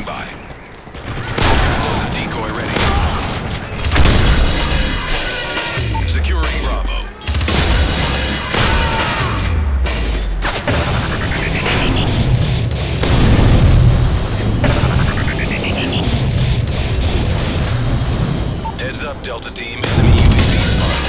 standing by. Explosive decoy ready. Securing Bravo. Heads up, Delta Team. Enemy UAV spotted.